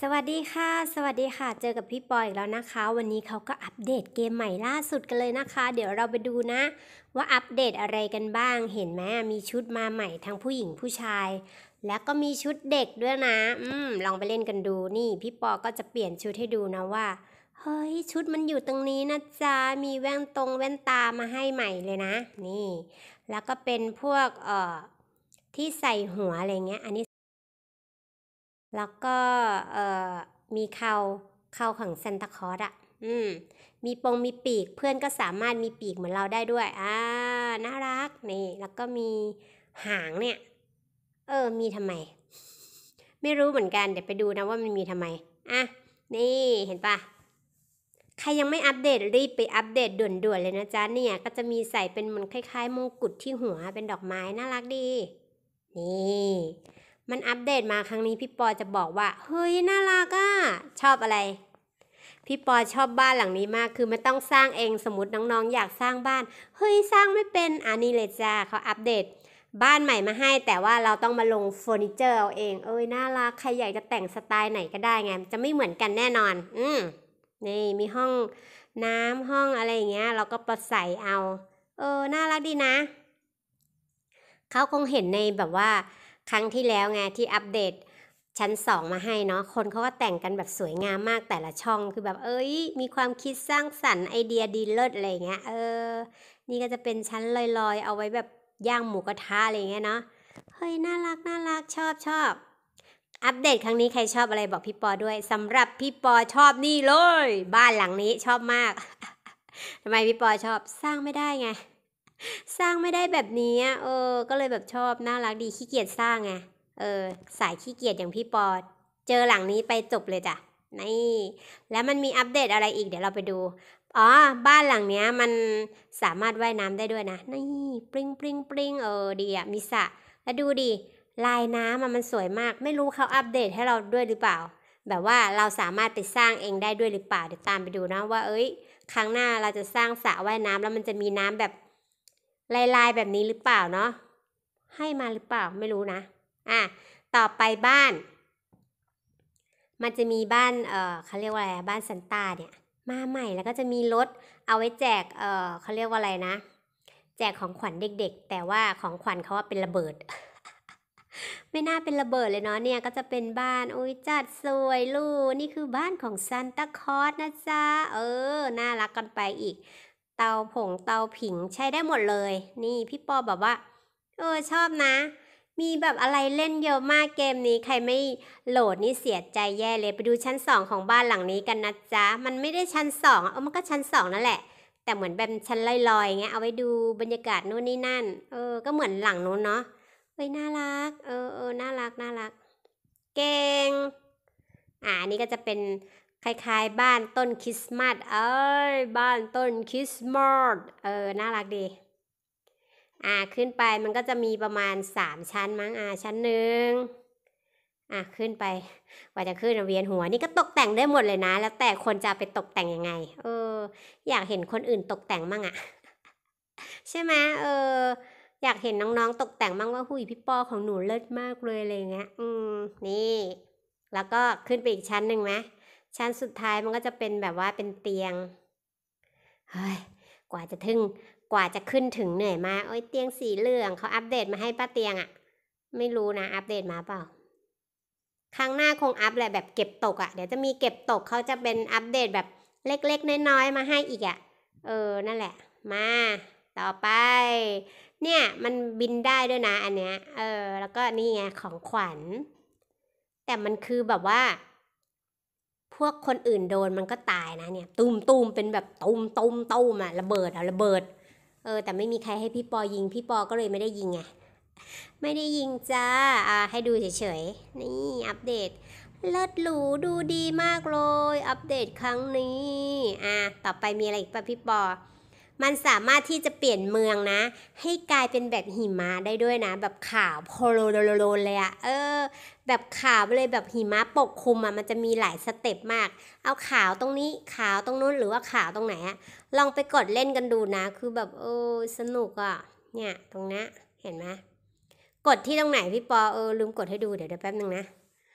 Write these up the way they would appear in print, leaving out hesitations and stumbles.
สวัสดีค่ะสวัสดีค่ะเจอกับพี่ปออีกแล้วนะคะวันนี้เขาก็อัปเดตเกมใหม่ล่าสุดกันเลยนะคะเดี๋ยวเราไปดูนะว่าอัปเดตอะไรกันบ้างเห็นไหมมีชุดมาใหม่ทั้งผู้หญิงผู้ชายแล้วก็มีชุดเด็กด้วยนะลองไปเล่นกันดูนี่พี่ปอก็จะเปลี่ยนชุดให้ดูนะว่าเฮ้ยชุดมันอยู่ตรงนี้นะจ๊ะมีแว่นตามาให้ใหม่เลยนะนี่แล้วก็เป็นพวกที่ใส่หัวอะไรเงี้ยอันนี้ แล้วก็เอ่อมีเขาของซานตาคลอสอะมีปีกเพื่อนก็สามารถมีปีกเหมือนเราได้ด้วยน่ารักนี่แล้วก็มีหางเนี่ยมีทำไมไม่รู้เหมือนกันเดี๋ยวไปดูนะว่ามันมีทำไมนี่เห็นปะใครยังไม่อัปเดตรีบไปอัปเดตด่วนๆเลยนะจ๊ะเนี่ยก็จะมีใส่เป็นเหมือนคล้ายๆมงกุฎที่หัวเป็นดอกไม้น่ารักดีนี่มันอัปเดตมาครั้งนี้พี่ปอจะบอกว่าเฮ้ยน่ารักอ่ะชอบอะไรพี่ปอชอบบ้านหลังนี้มากคือไม่ต้องสร้างเองสมมติน้องๆอยากสร้างบ้านเฮ้ยสร้างไม่เป็นนี่เลยจ้าเขาอัปเดตบ้านใหม่มาให้แต่ว่าเราต้องมาลงเฟอร์นิเจอร์เอาเองน่ารักใครอยากจะแต่งสไตล์ไหนก็ได้ไงจะไม่เหมือนกันแน่นอนนี่มีห้องน้ำห้องอะไรอย่างเงี้ยเราก็ประใส่เอาน่ารักดีนะเขาคงเห็นในแบบว่าครั้งที่แล้วไงที่อัปเดตชั้น2มาให้เนาะคนเขาก็แต่งกันแบบสวยงามมากแต่ละช่องคือแบบมีความคิดสร้างสรรค์ไอเดียดีเลิศอะไรเงี้ยนี่ก็จะเป็นชั้นลอยๆเอาไว้แบบย่างหมูกระทะอะไรเงี้ยเนาะเฮ้ยน่ารักชอบอัปเดตครั้งนี้ใครชอบอะไรบอกพี่ปอด้วยสำหรับพี่ปอชอบนี่เลยบ้านหลังนี้ชอบมากทำไมพี่ปอชอบสร้างไม่ได้ไงสร้างไม่ได้แบบนี้ก็เลยแบบชอบน่ารักดีขี้เกียจสร้างไงสายขี้เกียจอย่างพี่ปอเจอหลังนี้ไปจบเลยจ้ะนี่แล้วมันมีอัปเดตอะไรอีกเดี๋ยวเราไปดูบ้านหลังเนี้ยมันสามารถว่ายน้ำได้ด้วยนะนี่ปริงดีอ่ะมีสระแล้วดูดิลายน้ำมันสวยมากไม่รู้เขาอัปเดตให้เราด้วยหรือเปล่าแบบว่าเราสามารถไปสร้างเองได้ด้วยหรือเปล่าเดี๋ยวตามไปดูนะว่าครั้งหน้าเราจะสร้างสระว่ายน้ำแล้วมันจะมีน้ำแบบลายแบบนี้หรือเปล่าเนาะให้มาหรือเปล่าไม่รู้นะต่อไปบ้านมันจะมีบ้านเขาเรียกว่าอะไรบ้านซันต้าเนี่ยมาใหม่แล้วก็จะมีรถเอาไว้แจกเขาเรียกว่าอะไรนะแจกของขวัญเด็กๆแต่ว่าของขวัญเขาว่าเป็นระเบิด ไม่น่าเป็นระเบิดเลยเนาะเนี่ยก็จะเป็นบ้านจัดสวยลูกนี่คือบ้านของซานตาคลอสนะจ๊ะน่ารักกันไปอีกเตาผิงใช้ได้หมดเลยนี่พี่ปอแบบว่าชอบนะมีแบบอะไรเล่นเยอะมากเกมนี้ใครไม่โหลดนี่เสียใจแย่เลยไปดูชั้น2ของบ้านหลังนี้กันนะจ๊ะมันไม่ได้ชั้น2มันก็ชั้น2นั่นแหละแต่เหมือนเป็นชั้นลอยๆเงี้ยเอาไว้ดูบรรยากาศนู่นนี่นั่นก็เหมือนหลังนู้นเนาะน่ารักน่ารักเก่งอันนี้ก็จะเป็นคล้ายๆบ้านต้นคริสต์มาสบ้านต้นคริสต์มาสน่ารักดีขึ้นไปมันก็จะมีประมาณ3ชั้นมั้งชั้นหนึ่งขึ้นไปกว่าจะขึ้นเวียนหัวนี่ก็ตกแต่งได้หมดเลยนะแล้วแต่คนจะไปตกแต่งยังไงอยากเห็นคนอื่นตกแต่งมั่งใช่ไหมอยากเห็นน้องๆตกแต่งบ้างว่าหุยพี่ปอของหนูเลิศมากเลยอะไรเงี้ยนี่แล้วก็ขึ้นไปอีกชั้นหนึ่งไหมชั้นสุดท้ายมันก็จะเป็นแบบว่าเป็นเตียงเฮ้ยกว่าจะขึ้นถึงเหนื่อยมากเตียงสีเหลืองเขาอัปเดตมาให้ป้าเตียงไม่รู้นะอัปเดตมาเปล่าครั้งหน้าคงอัปแหละแบบเก็บตกเดี๋ยวจะมีเก็บตกเขาจะเป็นอัปเดตแบบเล็กๆน้อยๆมาให้อีกนั่นแหละมาต่อไปเนี่ยมันบินได้ด้วยนะอันเนี้ยแล้วก็นี่ไงของขวัญแต่มันคือแบบว่าพวกคนอื่นโดนมันก็ตายนะเนี่ยตูมเป็นแบบตูมระเบิดระเบิดแต่ไม่มีใครให้พี่ปอยิงพี่ปอก็เลยไม่ได้ยิงไงไม่ได้ยิงจ้าให้ดูเฉยๆนี่อัปเดตเลิศหรูดูดีมากเลยอัปเดตครั้งนี้ต่อไปมีอะไรอีกป่ะพี่ปอมันสามารถที่จะเปลี่ยนเมืองนะให้กลายเป็นแบบหิมะได้ด้วยนะแบบขาวโพโลโลเลยแบบขาวเลยแบบหิมะปกคลุมมันจะมีหลายสเต็ปมากเอาขาวตรงนี้ขาวตรงนู้นหรือว่าขาวตรงไหนลองไปกดเล่นกันดูนะคือแบบสนุกเนี่ยตรงนี้เห็นไหมกดที่ตรงไหนพี่ปอลืมกดให้ดูเดี๋ยวแป๊บนึงนะ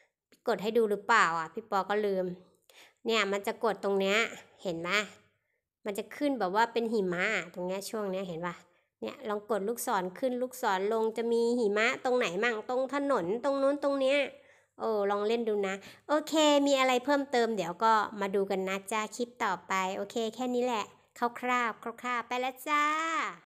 กดให้ดูหรือเปล่าพี่ปอก็ลืมเนี่ยมันจะกดตรงเนี้ยเห็นไหมมันจะขึ้นแบบว่าเป็นหิมะตรงเนี้ยช่วงเนี้ยเห็นปะเนี่ยลองกดลูกศรขึ้นลูกศรลงจะมีหิมะตรงไหนมั่งตรงถนนตรงนู้นตรงเนี้ยลองเล่นดูนะโอเคมีอะไรเพิ่มเติมเดี๋ยวก็มาดูกันนะจ้าคลิปต่อไปโอเคแค่นี้แหละคร่าวๆไปแล้วจ้า